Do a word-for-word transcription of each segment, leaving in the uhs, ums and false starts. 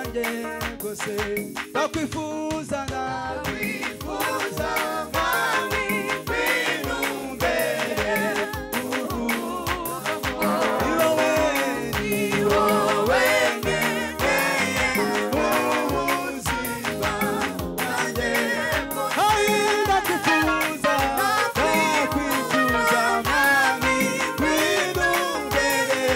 wanjye rwose ndakwifuza ndakwifuza mwami winumbere ni wowe ni wowe nkeneye mu buzima bwanjye ndakwifuza ndakwifuza mwami winumbere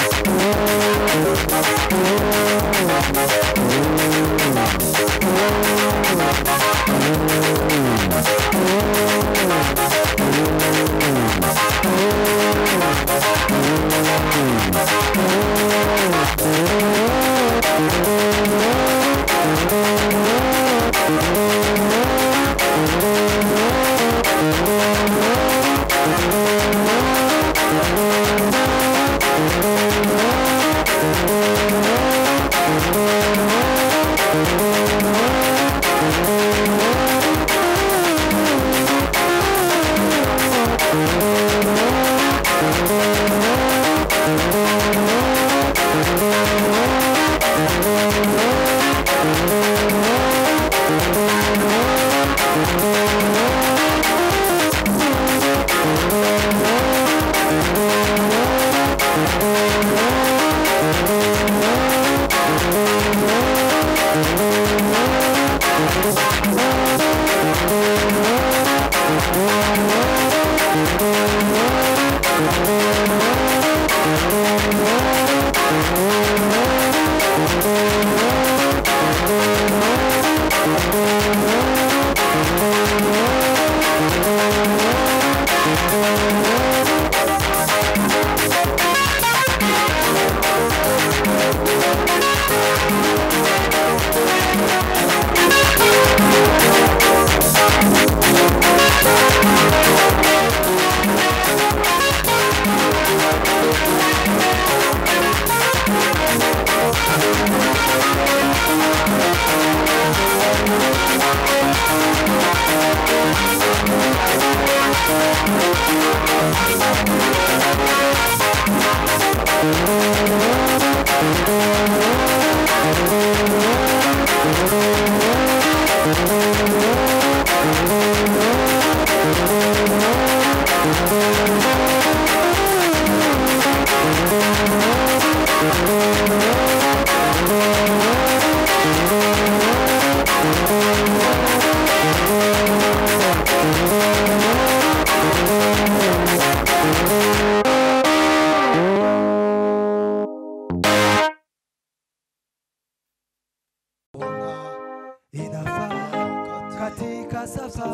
Katika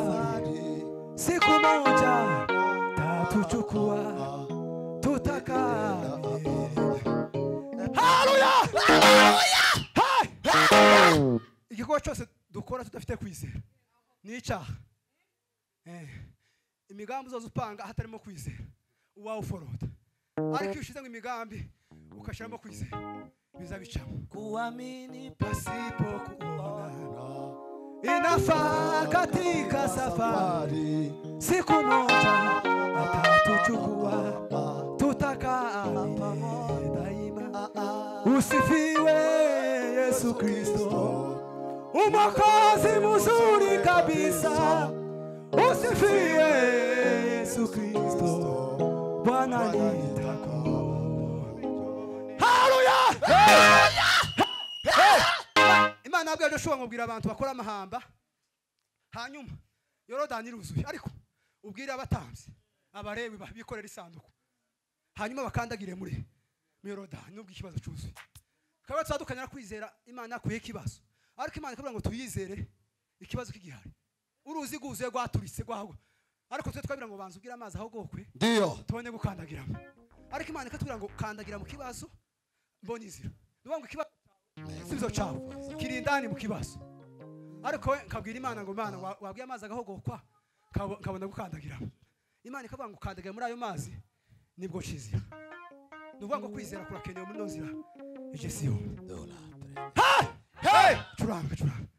safari siku moja tatuchukua tutakaa. Haleluya! Haleluya! Igikorwa cyose dukora tudafite kwizera ni icyaha. Eh, imigambi zose upanga hatarimo kwizera uwawe uforota. Ariko iyo ushize ngo imigambi ukashiramo kwizera bizabicamo. Kuamini pasipo kuona inafaa katika safari siku moja atatuchukua tutakaa daima. Usifiwe Yesu Kristo, Mwokozi mzuri kabisa. Usifiwe Yesu Kristo, Bwana nitako. Haleluya! Imana abwiye Joshua ngubwira abantu bakora amahamba, hanyuma Yorodani iruzuye, ariko ubwira abatambyi abarewi bikorera isanduku, hanyuma bakandagire muri Yorodani nubwo ikibazo cyuzuye. Kaba tsadukanya kwizera Imana yakuye ikibazo, ariko Imana ikabura ngo tuyizere ikibazo kigihari. Uruzi guzuye gwaturitse gwaho, ariko twe twabira ngo banza ubwira amazi aho gokwe ndio tubone gukandagiramo. Ariko Imana ikatubwira ngo kandagira mu kibazo mbona inzira. Nubango ikibazo sizo cyawe kirindani mu kibazo, ariko we nkabwira Imana ngo Imana wabwiye amazi agahogokwa nkabona gukandagiramo. Imana ikavuga ngo kandagira muri ayo mazi nibwo cizira. Nubango kwizera kurakeneye muri nozira igesiyo. Hey! Hey! Churanga churanga.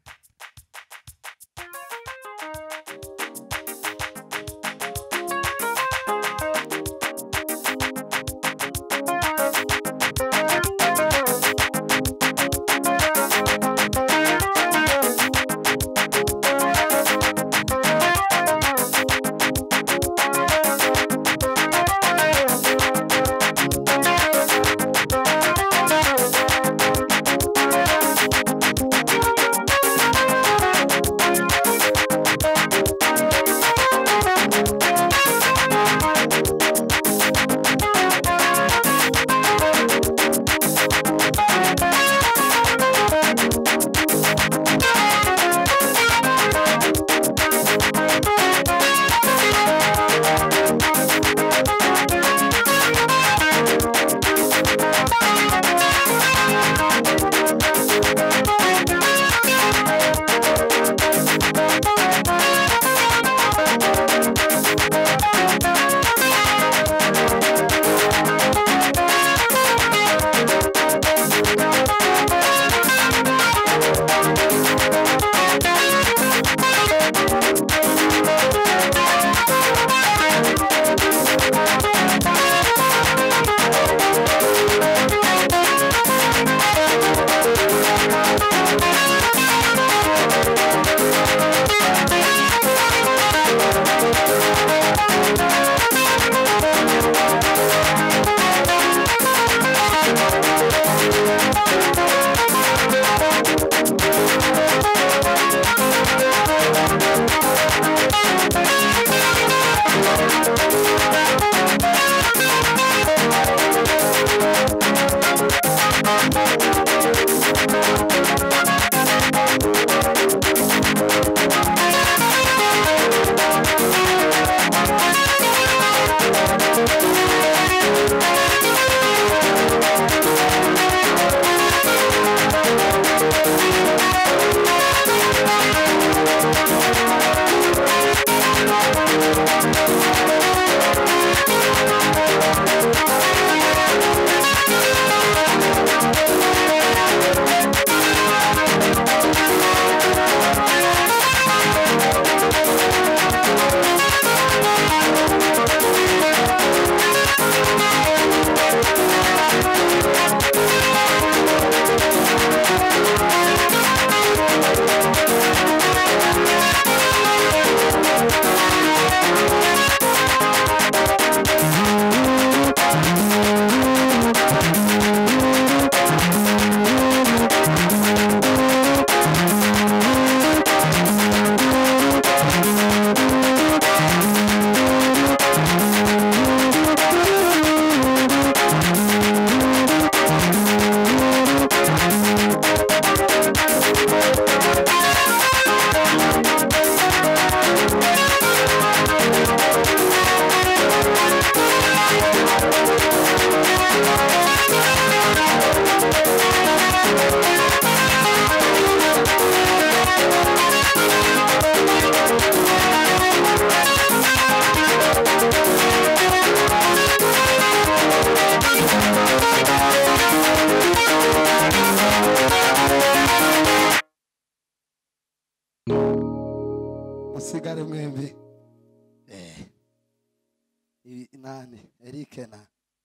tekinike na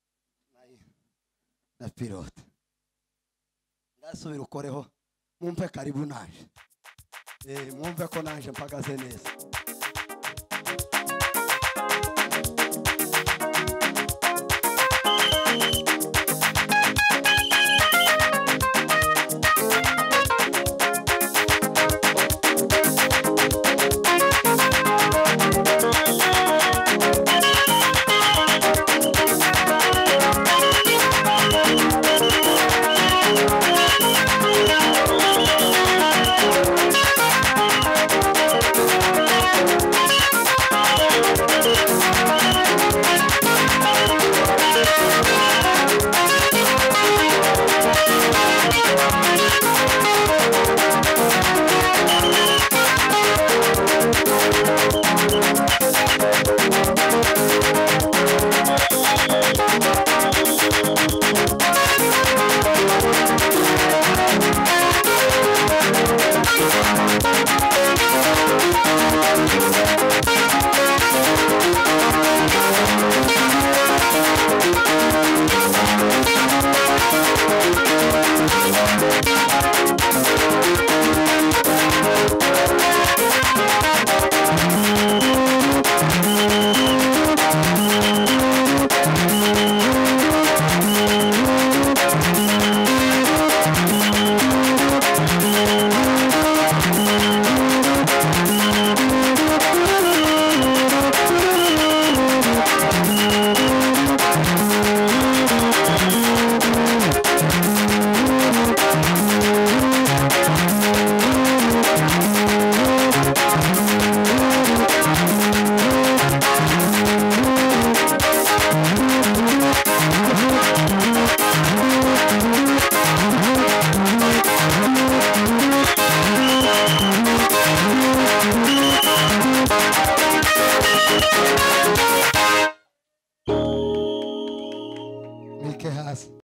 na pilote ngasubira ukoreho mwumve karibu naje eh mwumve ko naje mpagaze neza